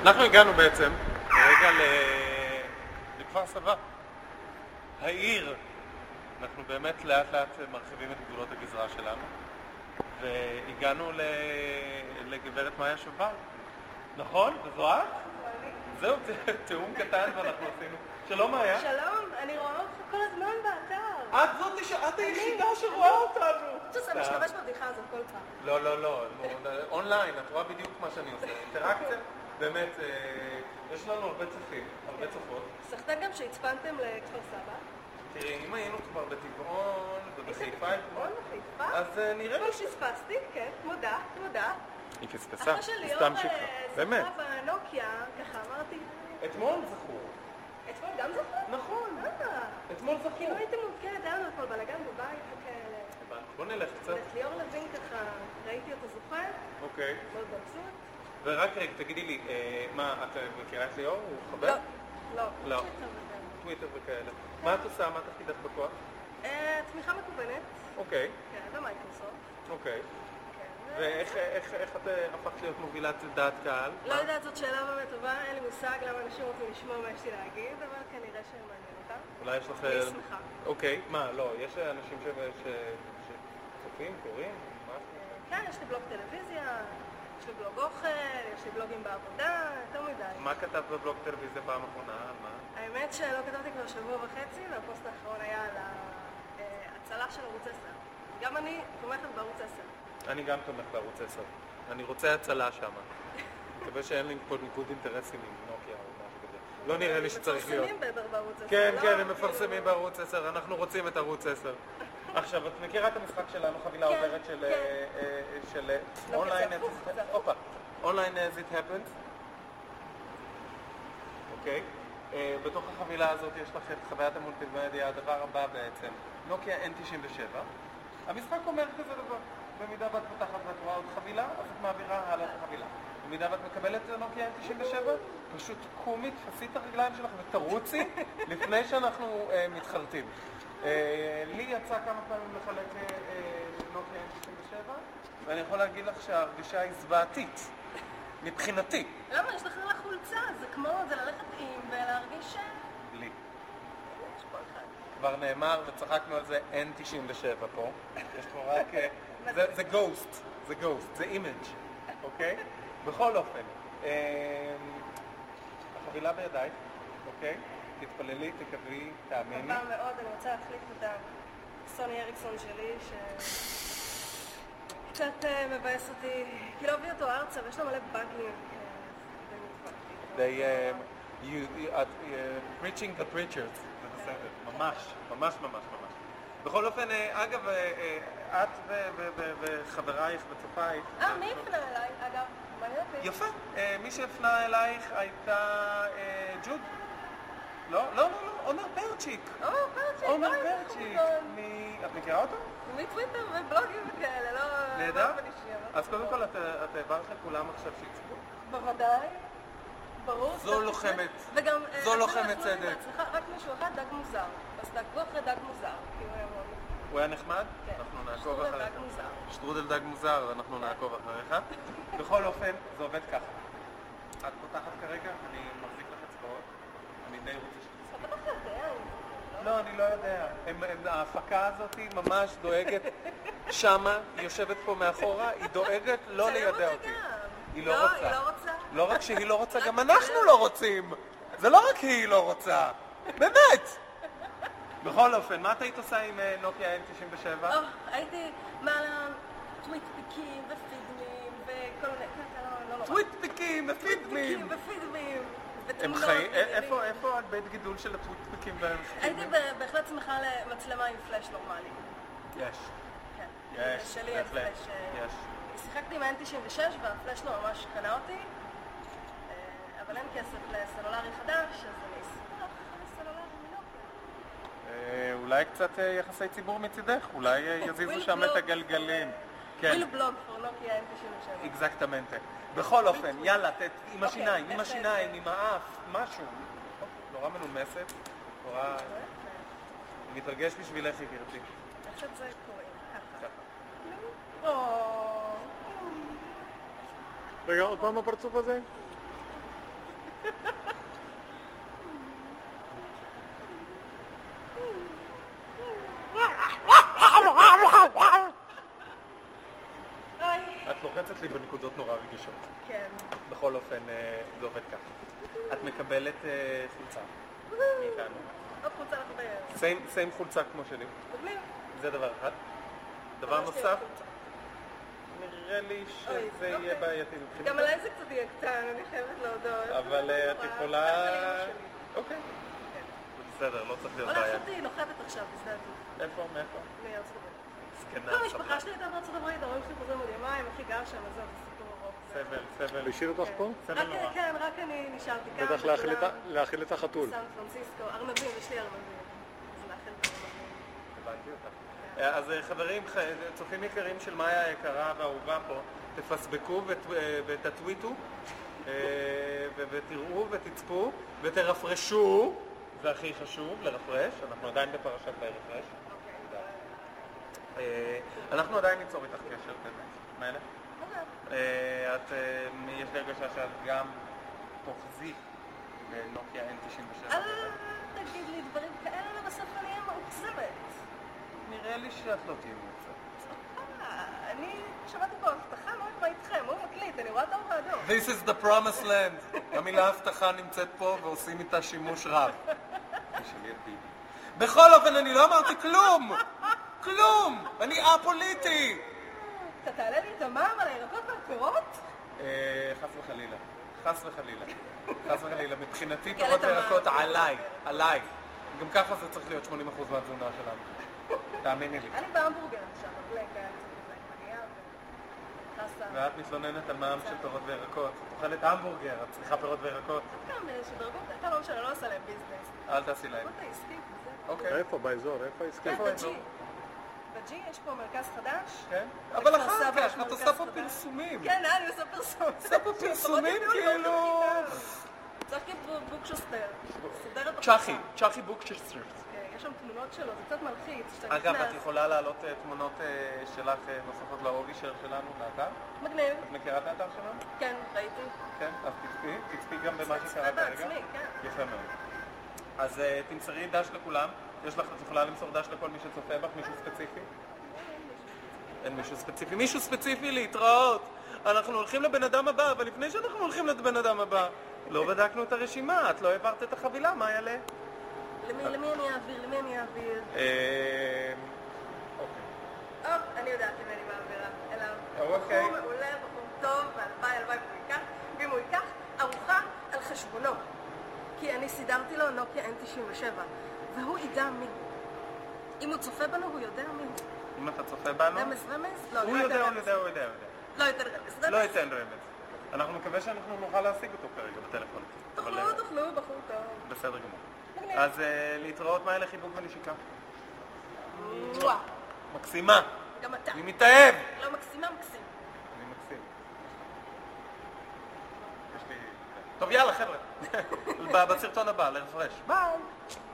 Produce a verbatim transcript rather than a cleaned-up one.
אנחנו הגענו בעצם רגע לכפר סבא, העיר. אנחנו באמת לאט לאט מרחיבים את גבולות הגזרה שלנו, והגענו לגברת מאיה שובל, נכון? וזו את? זהו, תיאום קטן ואנחנו עשינו. שלום מאיה. שלום, אני רואה אותך כל הזמן באתר. את זאת, את היחידה שרואה אותנו. אתה משתמש בבדיחה הזאת כל פעם. לא, לא, לא, אונליין, את רואה בדיוק מה שאני עושה. אינטראקציה, באמת, יש לנו הרבה צופים, הרבה צופות. סחטן גם שהצפנתם לכפר סבא. תראי, אם היינו כבר בטבעון ובחיפה, טבעון וחיפה? אז נראה לי... פספסתי, כן, מודה, מודה. היא פספסה, אחרי שליאור באמת. זכה בנוקיה, ככה אמרתי... אתמול זכו. אתמול גם זכו? נכון. אה. אתמול זכו. כאילו הייתם מובקרת, היה לנו אתמול בלגן בבית וכאלה. בוא נלך קצת. את ליאור לוין ככה, ראיתי אותו זוכה. אוקיי. מאוד מבסוט. ורק רגע, תגידי לי, מה, את מכירה את ליאור? הוא חבר? לא. לא. טוויטר וכאלה. מה את עושה? מה תפקידך בכוח? תמיכה מקוונת. אוקיי. כן, במייקרוסופט. אוקיי. ואיך את הפכת להיות מובילת דעת קהל? לא יודעת, זאת שאלה באמת טובה, אין לי מושג למה אנשים רוצים לשמוע מה יש לי להגיד, אבל כנראה שהם מעניין אותם. אולי יש לך... אני שמחה. אוקיי, מה, לא, יש אנשים שצופים, קוראים, משהו? כן, יש לי בלוג טלוויזיה, יש לי בלוג אוכל, יש לי בלוגים בעבודה, יותר מדי. מה כתבת בבלוג טלוויזיה פעם אחרונה? מה? האמת שלא כתבתי כבר שבוע וחצי, והפוסט האחרון היה על ההצלה של ערוץ עשר. גם אני תומכת בערוץ עשר. אני גם תומך בערוץ עשר. אני רוצה הצלה שם. מקווה שאין לי פה ניקוד אינטרסים עם נוקיה או משהו כזה. לא נראה לי שצריך להיות. מפרסמים בערוץ עשר. כן, כן, הם מפרסמים בערוץ עשר. אנחנו רוצים את ערוץ עשר. עכשיו, את מכירה את המשחק שלנו, חבילה עוברת של אונליין... אופה, אונליין as it happens. אוקיי. בתוך החבילה הזאת יש לך את חוויית המולטימדיה, הדבר הבא בעצם. נוקיה אן תשעים ושבע. המשחק אומר כזה דבר. במידה ואת פותחת ואת רואה עוד חבילה, אז את מעבירה הלאה את החבילה. במידה ואת מקבלת נוקיה אן תשעים ושבע, פשוט קומי, תפסי את הרגליים שלך ותרוצי לפני שאנחנו מתחרטים. לי יצא כמה פעמים לחלק נוקיה אן תשעים ושבע, ואני יכול להגיד לך שההרגישה היא זוועתית, מבחינתי. למה? יש לך לחולצה, זה כמו, זה ללכת עם ולהרגיש... בלי. יש פה אחד. כבר נאמר וצחקנו על זה אן תשעים ושבע פה. יש פה רק... זה גוסט, זה גוסט, זה אימג', אוקיי? בכל אופן, החבילה בידיים, אוקיי? תתפללי, תקבלי, תאמיני. טובה מאוד, אני רוצה להחליף את הסוני אריקסון שלי, שקצת מבאס אותי, כי לא הביא אותו ארצה, ויש לו מלא באגים. They, preaching the preachers, זה בסדר, ממש, ממש, ממש, ממש. בכל אופן, אגב, את וחברייך וצופייך... אה, מי הפנה אליי? אגב, מעניין אותי. יפה. מי שהפנה אלייך הייתה ג'וד. לא, לא, לא, לא, עומר פרצ'יק. עומר פרצ'יק. עומר פרצ'יק. את מכירה אותו? מטוויטר ובלוגים וכאלה, לא... נהדר? אז קודם כל, את העברת לכולם עכשיו שיצפו? בוודאי. ברור. זו לוחמת. וגם... זו לוחמת צדק. רק מישהו אחד, דג מוזר. אז תעקבו אחרי דג מוזר. הוא היה נחמד? כן. אנחנו נעקוב אחריך. שטרודל דג מוזר. שטרודל דג מוזר, אנחנו נעקוב אחריך. בכל אופן, זה עובד ככה. את פותחת כרגע, אני מחזיק לך אצבעות. אני די רוצה שתצטרך. אתה בטח יודע. לא, אני לא יודע. ההפקה הזאת היא ממש דואגת שמה, היא יושבת פה מאחורה, היא דואגת לא לידע אותי. היא לא רוצה. היא לא רוצה. לא רק שהיא לא רוצה, גם אנחנו לא רוצים. זה לא רק היא לא רוצה. באמת. בכל אופן, מה את היית עושה עם נוקיה אן תשעים ושבע? הייתי מעלה טוויטפיקים ופידמים וכל מיני... טוויטפיקים ופידמים! ופידמים! איפה בית גידול של הטוויטפיקים והפידמים? הייתי בהחלט שמחה למצלמה עם פלאש נורמלי. יש. כן. יש, שלי אין פלאש. יש. שיחקתי עם ה-אן תשעים ושש והפלאש לא ממש קנה אותי, אבל אין כסף לסלולרי חדש, אז אני אשמח לסלולרי מנוקיה. אולי קצת יחסי ציבור מצידך, אולי יזיזו שם את הגלגלים. וויל בלוג פור נוקיה אן תשעים ושבע. אקזקטמנטה. בכל אופן, יאללה, עם השיניים, עם השיניים, עם האף, משהו. נורא מנומסת, נורא... אני מתרגש בשבילך, יקירתי. איך את זה קוראים? ככה. רגע, עוד פעם הפרצוף הזה? את לוחצת לי בנקודות נורא רגישות. כן. בכל אופן, זה עובד ככה. את מקבלת חולצה מאיתנו. עוד חולצה לך בערך. סיים חולצה כמו שלי. מגניב. זה דבר אחד. דבר נוסף, נראה לי שזה יהיה בעייתי. גם עליי זה קצת יהיה קטן, אני חייבת להודות. אבל את יכולה... אוקיי. בסדר, לא צריך להיות בעיה. הולכת אותי, נוחתת עכשיו בשדה התעופה. איפה? מאיפה? מארצות הברית. זקנה. לא, המשפחה שלי הייתה בארצות הברית, ההורים שלי חוזרים עוד יומיים, הכי גר שם, אז זה סיפור ארוך. סבל, סבל. הוא השאיר אותך פה? סבל נורא. כן, רק אני נשארתי כאן. בטח להאכיל את החתול. סן פרנסיסקו, ארנבים, יש לי ארנבים. אז להאכיל את הארנבים. הבנתי אותך. אז חברים, צופים יקרים של מאיה היקרה והאהובה פה, תפסבקו ותטוויטו ותראו ותצפו ותרפרשו, זה הכי חשוב, לרפרש, אנחנו עדיין בפרשת בהרפרש. אנחנו עדיין ניצור איתך קשר, באמת. מה אלה? את, יש לי הרגשה שאת גם תוחזי בנוקיה אן תשעים ושבע. אל תגיד לי דברים כאלה, בסוף אני אהיה מאוכזבת. נראה לי שאת לא תהיה מאוכזבת. אני שמעתי פה הבטחה, מה איתכם? הוא מקליט, אני רואה את האור האדום. This is the promised land. המילה הבטחה נמצאת פה ועושים איתה שימוש רב. בכל אופן, אני לא אמרתי כלום! כלום! אני א-פוליטי! אתה תעלה לי את המע"מ על הירקות והפירות? חס וחלילה. חס וחלילה. חס וחלילה. מבחינתי פירות וירקות עליי. עליי. גם ככה זה צריך להיות שמונים אחוז מהתזונה שלנו. תאמיני לי. אני בהמבורגר עכשיו, בבלק, היה קצת מגיעה וחסה. ואת מתלוננת על מע"מ של פירות וירקות. את אוכלת המבורגר, את צריכה פירות וירקות. גם שדרגות, אתה לא משנה, לא עושה להם ביזנס. אל תעשי להם. דרגות העסקית וזה. אוקיי. איפה? באזור? איפה העסקי? כן, בג'י. בג'י יש פה מרכז חדש. כן? אבל אחר כך, את עושה פה פרסומים. כן, אני עושה פרסומים. עושה פה פרסומים כאילו... צחי בוקשוסטר. צ'חי, צ'חי בוקשוסטר. יש שם תמונות שלו, זה קצת מלחיץ. אגב, את יכולה להעלות תמונות שלך נוספות לאובישר שלנו לאתר? מגניב. את מכירה את האתר שלנו? כן, ראיתי. כן, אז תצפי, תצפי גם במה שקרה כרגע. בעצמי, כן. יפה מאוד. אז תמסרי דש לכולם. יש לך, את יכולה למסור דש לכל מי שצופה בך, מישהו ספציפי? אין מישהו ספציפי. מישהו ספציפי להתראות. אנחנו הולכים לבן אדם הבא, אבל לפני שאנחנו הולכים לבן אדם הבא, לא בדקנו את הרשימה, את לא העברת את החבילה, מה יעלה? למי אני אעביר? למי אני אעביר? אוקיי. או, אני יודעת למי אני מעבירה. אליו. אוקיי. בחור מעולה, בחור טוב, והלוואי, הלוואי, והוא ייקח, ואם הוא ייקח, ארוחה על חשבונו. כי אני סידרתי לו נוקיה אן תשעים ושבע, והוא ידע מי. אם הוא צופה בנו, הוא יודע מי הוא. אם אתה צופה בנו? רמז, רמז? הוא יודע, הוא יודע, הוא יודע. לא ייתן רמז. לא ייתן רמז. אנחנו מקווה שאנחנו נוכל להשיג אותו כרגע בטלפון. תאכלו, תאכלו, בחור טוב. בסדר גמור. אז להתראות, מה אלה חיבוק ונשיקה? וואו. מקסימה. גם אתה. אני מתאהב. לא מקסימה, מקסים. אני מקסים. יש לי... טוב, יאללה, חבר'ה. בסרטון הבא, לרפרש. ביי.